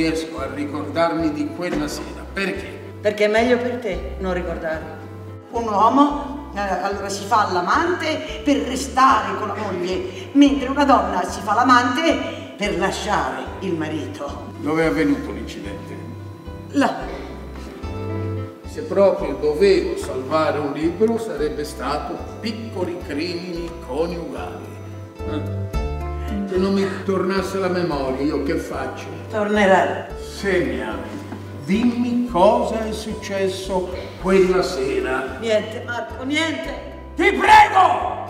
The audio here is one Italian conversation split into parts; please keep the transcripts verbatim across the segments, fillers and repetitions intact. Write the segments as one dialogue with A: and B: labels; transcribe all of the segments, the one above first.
A: riesco a ricordarmi di quella sera. Perché?
B: Perché è meglio per te non ricordare.
C: Un uomo eh, allora si fa l'amante per restare con la moglie, mentre una donna si fa l'amante per lasciare il marito.
A: Dove è avvenuto l'incidente?
C: Là.
A: Se proprio dovevo salvare un libro sarebbe stato Piccoli crimini coniugali. Eh? Se non mi tornasse la memoria, io che faccio?
C: Tornerà.
A: Se mi ami, dimmi cosa è successo quella sera.
B: Niente, Marco, niente.
A: Ti prego!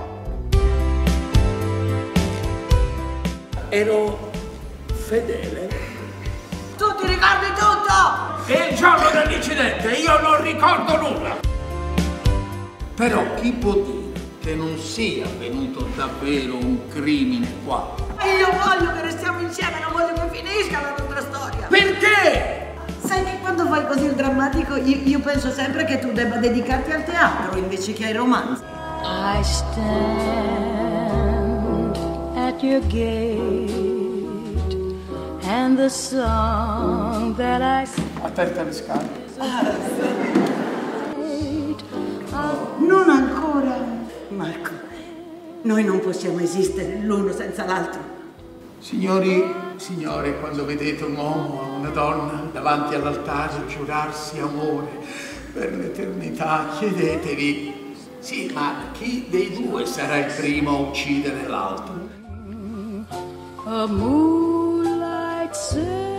A: Ero fedele.
C: Tu ti ricordi tutto!
A: E il giorno dell'incidente io non ricordo nulla. Però chi può dire che non sia avvenuto davvero un crimine qua?
C: Io voglio che restiamo insieme, non voglio che finisca la nostra storia.
A: Perché?
C: Sai che quando fai così il drammatico io, io penso sempre che tu debba dedicarti al teatro invece che ai romanzi.
D: I stand at your gate and the song that I sing.
A: Attenta alle scale.
C: Non ancora. Marco, noi non possiamo esistere l'uno senza l'altro.
A: Signori, signore, quando vedete un uomo o una donna davanti all'altare giurarsi amore per l'eternità, chiedetevi, sì, ma chi dei due sarà il primo a uccidere l'altro?
D: A moonlight